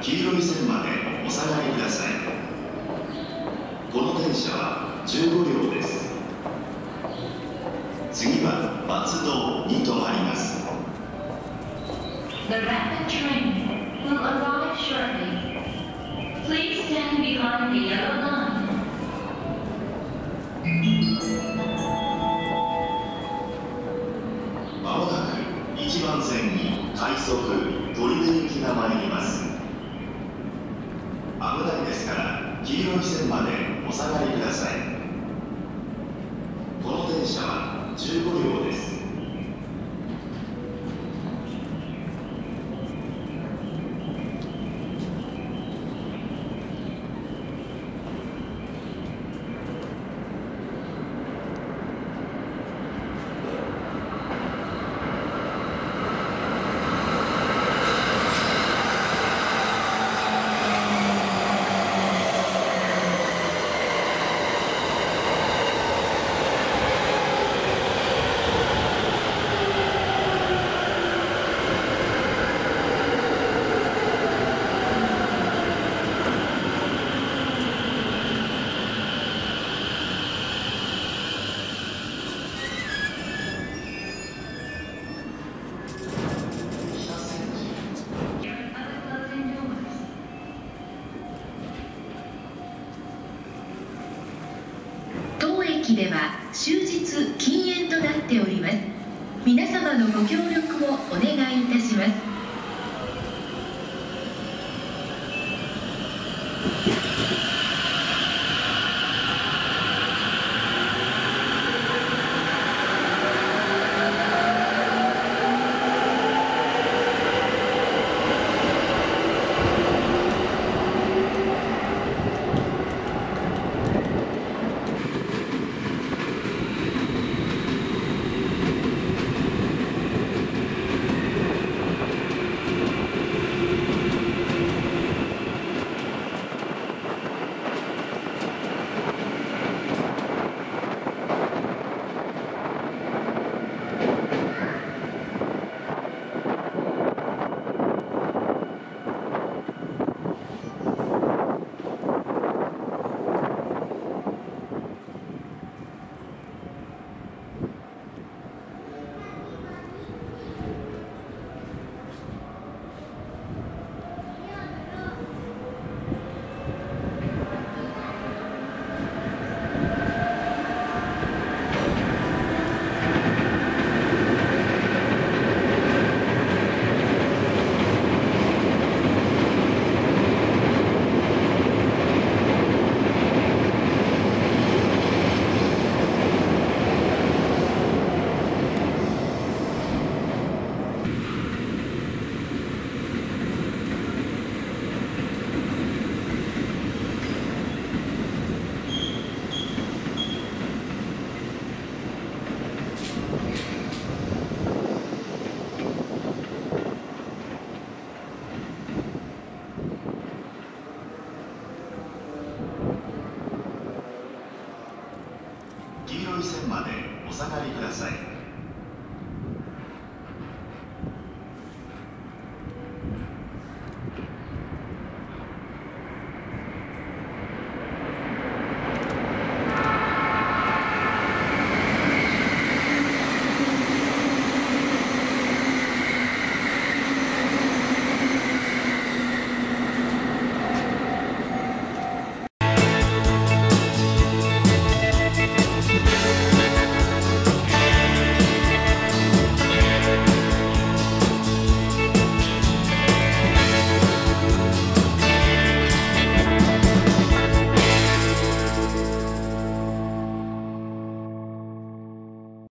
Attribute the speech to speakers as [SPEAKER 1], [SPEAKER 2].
[SPEAKER 1] 黄色い線までお下がりください。この電車は15両です。次は松戸に止まります。
[SPEAKER 2] The rapid train will arrive shortly. Please stand behind the yellow line.
[SPEAKER 1] まもなく1番線に快速取手行きが参ります。危ないですから黄色い線までお下がりください。この電車は15両です。
[SPEAKER 3] 当駅では終日禁煙となっております。皆様のご協力をお願いいたします。黄色い線までお下がりください。